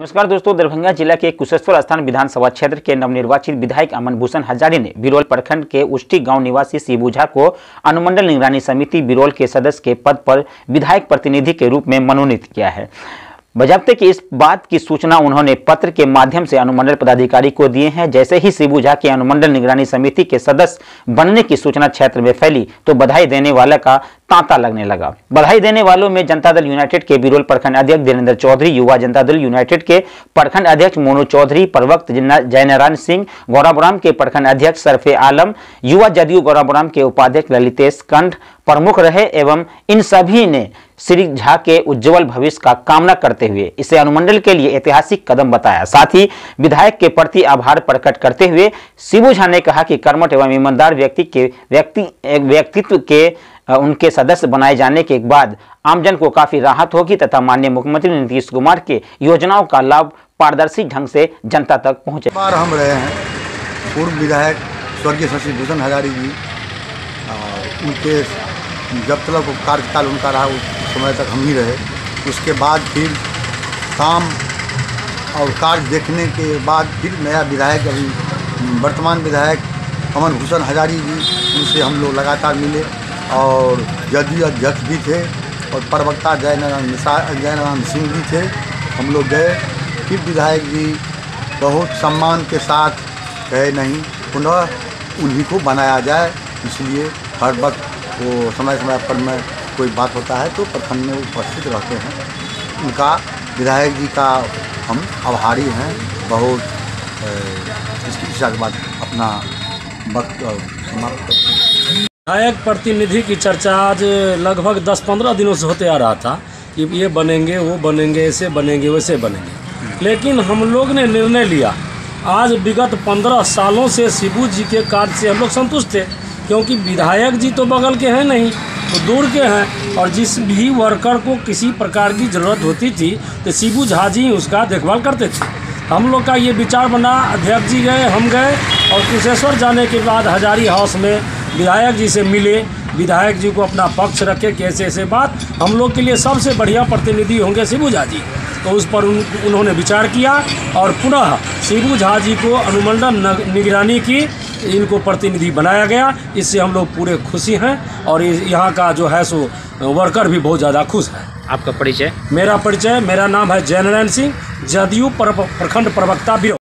नमस्कार दोस्तों, दरभंगा जिला के कुशेश्वर स्थान विधानसभा क्षेत्र के नवनिर्वाचित विधायक अमन भूषण हजारी ने बिरोल प्रखंड के उष्टी गांव निवासी शिबू झा को अनुमंडल निगरानी समिति बिरोल के सदस्य के पद पर विधायक प्रतिनिधि के रूप में मनोनीत किया है। बजाते कि इस बात की सूचना उन्होंने पत्र के माध्यम से अनुमंडल पदाधिकारी को दिए हैं। जैसे ही शिबू झा के अनुमंडल निगरानी समिति के सदस्य बनने की सूचना क्षेत्र में फैली तो बधाई देने वाले का तांता लगने लगा। बधाई देने वालों में जनता दल यूनाइटेड के बिरोल प्रखंड अध्यक्ष धीरेन्द्र चौधरी, युवा जनता दल यूनाइटेड के प्रखंड अध्यक्ष मोनू चौधरी, प्रवक्ता जयनारायण सिंह, गौराबुराम के प्रखंड अध्यक्ष सरफे आलम, युवा जदयू गौराबुराम के उपाध्यक्ष ललितेश कंठ प्रमुख रहे एवं इन सभी ने श्री झा के उज्जवल भविष्य का कामना करते हुए इसे अनुमंडल के लिए ऐतिहासिक कदम बताया। साथ ही विधायक के प्रति आभार प्रकट करते हुए शिबू झा ने कहा कि कर्मठ एवं ईमानदार व्यक्तित्व के उनके सदस्य बनाए जाने के बाद आमजन को काफी राहत होगी तथा माननीय मुख्यमंत्री नीतीश कुमार के योजनाओं का लाभ पारदर्शी ढंग से जनता तक पहुंचे। बार हम रहे हैं पूर्व विधायक स्वर्गीय शशि भूषण हजारी जी, उनके जब तक कार्यकाल उनका रहा उस समय तक हम ही रहे। उसके बाद फिर काम और कार्य देखने के बाद फिर नया विधायक अभी वर्तमान विधायक अमन भूषण हजारी जी, उनसे हम लोग लगातार मिले और जदयू अध्यक्ष भी थे और प्रवक्ता जयनारायण सिंह भी थे। हम लोग गए, फिर विधायक जी बहुत सम्मान के साथ गए, नहीं पुनः उन्हीं को बनाया जाए, इसलिए हर वक्त वो समय समय पर में कोई बात होता है तो प्रखंड में उपस्थित रहते हैं। उनका विधायक जी का हम आभारी हैं बहुत। इसकी इच्छा के बाद अपना वक्त समाप्त करते हैं। विधायक प्रतिनिधि की चर्चा आज लगभग 10-15 दिनों से होते आ रहा था कि ये बनेंगे, वो बनेंगे, ऐसे बनेंगे, वैसे बनेंगे, लेकिन हम लोग ने निर्णय लिया। आज विगत 15 सालों से शिबू जी के कार्य से हम लोग संतुष्ट थे, क्योंकि विधायक जी तो बगल के हैं नहीं, तो दूर के हैं, और जिस भी वर्कर को किसी प्रकार की ज़रूरत होती थी तो शिबू झा जी उसका देखभाल करते थे। हम लोग का ये विचार बना, अध्यक्ष जी गए, हम गए और कुशेश्वर जाने के बाद हजारी हाउस में विधायक जी से मिले, विधायक जी को अपना पक्ष रखे कि ऐसे ऐसे बात, हम लोग के लिए सबसे बढ़िया प्रतिनिधि होंगे शिबू झा जी। तो उस पर उन्होंने विचार किया और पुनः शिबू झा जी को अनुमंडल निगरानी की इनको प्रतिनिधि बनाया गया। इससे हम लोग पूरे खुशी हैं और यहाँ का जो है सो वर्कर भी बहुत ज़्यादा खुश है। आपका परिचय? मेरा नाम है जयनारायण सिंह, जदयू प्रखंड प्रवक्ता।